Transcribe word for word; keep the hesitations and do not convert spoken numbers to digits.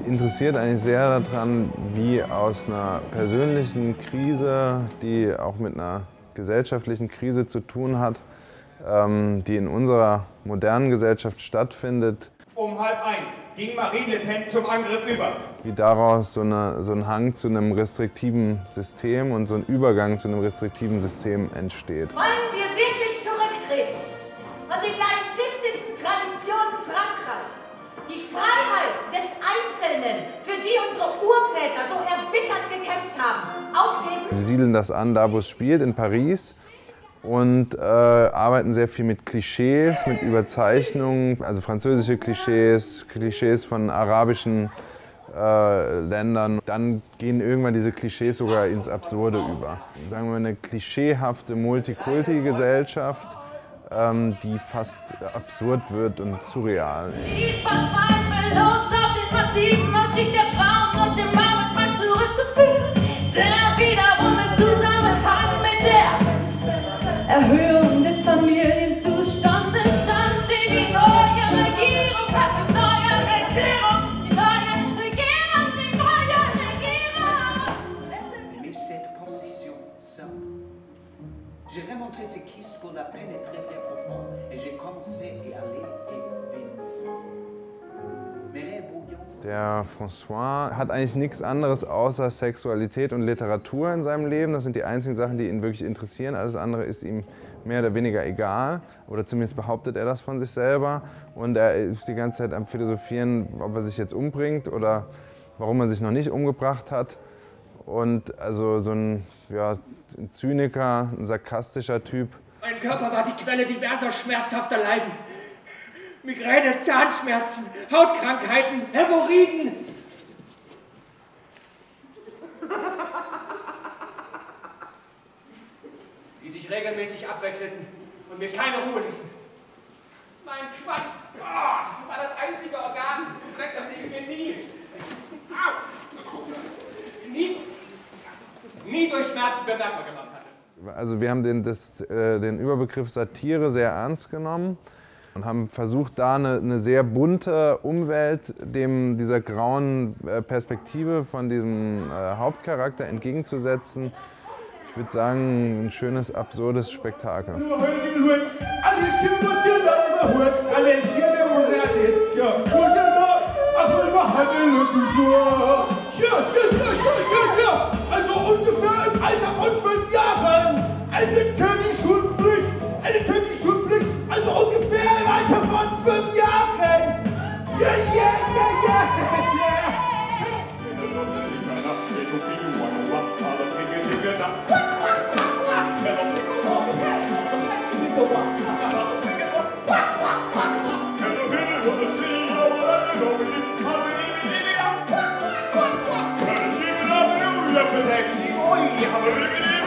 interessiert eigentlich sehr daran, wie aus einer persönlichen Krise, die auch mit einer gesellschaftlichen Krise zu tun hat, die in unserer modernen Gesellschaft stattfindet. Um halb eins ging Marine Le Pen zum Angriff über. Wie daraus so, eine, so ein Hang zu einem restriktiven System und so ein Übergang zu einem restriktiven System entsteht. Wollen wir wirklich zurücktreten von den laizistischen Traditionen Frankreichs? Die Freiheit des Einzelnen, für die unsere Urväter so erbittert gekämpft haben, aufgeben? Wir siedeln das an, da wo es spielt, in Paris. Und äh, arbeiten sehr viel mit Klischees, mit Überzeichnungen, also französische Klischees, Klischees von arabischen äh, Ländern. Dann gehen irgendwann diese Klischees sogar ins Absurde über. Sagen wir eine klischeehafte Multikulti-Gesellschaft, ähm, die fast absurd wird und surreal. Die ist verzweifellos auf den massiven Ausstieg der Frauen aus dem Arbeitsmarkt zurückzuführen, der wiederum im Zusammenhang mit der Erhöhung des Familienzustandes stand in die neue Regierung, die neue Regierung, die neue Regierung, die neue Regierung. Mais cette position simple, j'ai remonté ce kiss pour la pénétrer bien profond et j'ai commencé à aller et venir. Der François hat eigentlich nichts anderes außer Sexualität und Literatur in seinem Leben. Das sind die einzigen Sachen, die ihn wirklich interessieren. Alles andere ist ihm mehr oder weniger egal. Oder zumindest behauptet er das von sich selber. Und er ist die ganze Zeit am Philosophieren, ob er sich jetzt umbringt oder warum er sich noch nicht umgebracht hat. Und also so ein, ja, ein Zyniker, ein sarkastischer Typ. Mein Körper war die Quelle diverser schmerzhafter Leiden. Migräne, Zahnschmerzen, Hautkrankheiten, Hämorrhoiden. Die sich regelmäßig abwechselten und mir keine Ruhe ließen. Mein Schwanz oh, war das einzige Organ, das ich mir nie, nie, nie durch Schmerzen bemerkbar gemacht hatte. Also wir haben den, das, äh, den Überbegriff Satire sehr ernst genommen. Und haben versucht, da eine, eine sehr bunte Umwelt dem, dieser grauen Perspektive von diesem äh, Hauptcharakter entgegenzusetzen. Ich würde sagen, ein schönes, absurdes Spektakel. Also ungefähr im Alter von zwölf Jahren eine Türkisch-Schulpflicht, eine Türkisch-Schulpflicht, also ungefähr im Alter von zwölf Jahren. Ja, ja, ja, ja, ja. Oh, yeah.